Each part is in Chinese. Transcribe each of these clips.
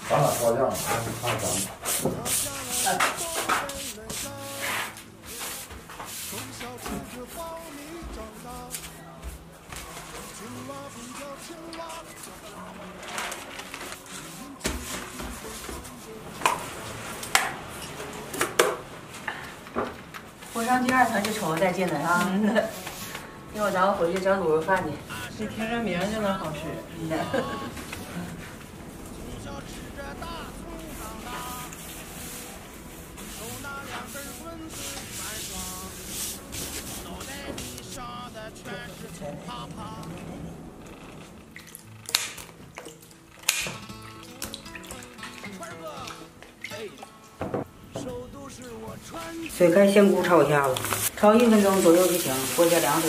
咱俩照相，看咱们。 我上第2层就瞅着带劲了啊！一会儿咱们回去整卤肉饭去。 这听着名就能好吃。 水开香菇炒一下子，炒1分钟左右就行，过下凉水。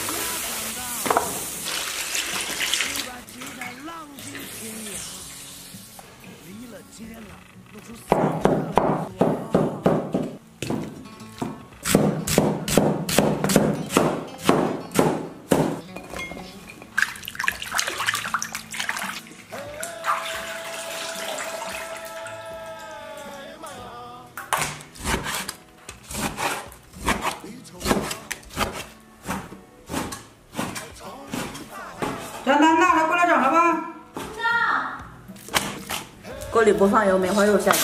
张丹娜，来过来整了吧。锅里不放油，梅花肉下去。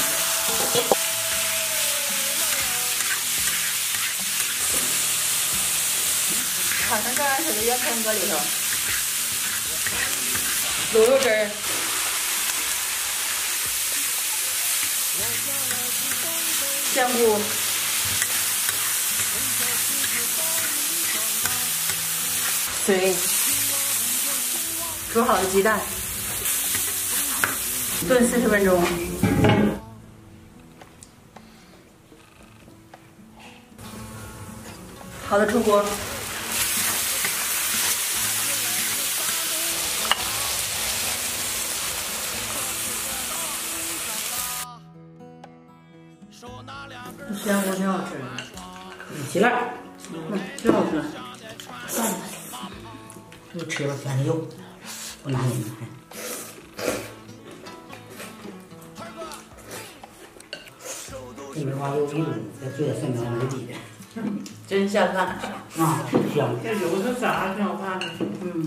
好像这样似的，要喷锅里头。卤肉汁儿。香菇。水。煮好的鸡蛋，炖40分钟。好的，出锅。 香菇挺好吃的， 齐了， 挺好吃。 算了，就吃吧，反正肉。我拿你们这梅花肉一卤，再做点蒜苗没底的， 真下饭啊，香。 这油是炸挺好看的。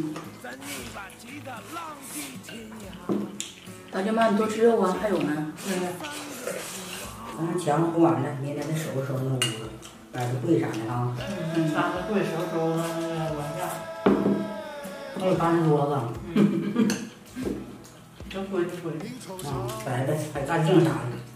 大舅妈，你多吃肉啊，还有呢。咱们墙上烘完了，明天再收拾收拾那屋子，摆个柜啥的啊。 搭个柜收收碗架。 还有办公桌子。 这规矩规矩。 啊，摆个还干净啥的。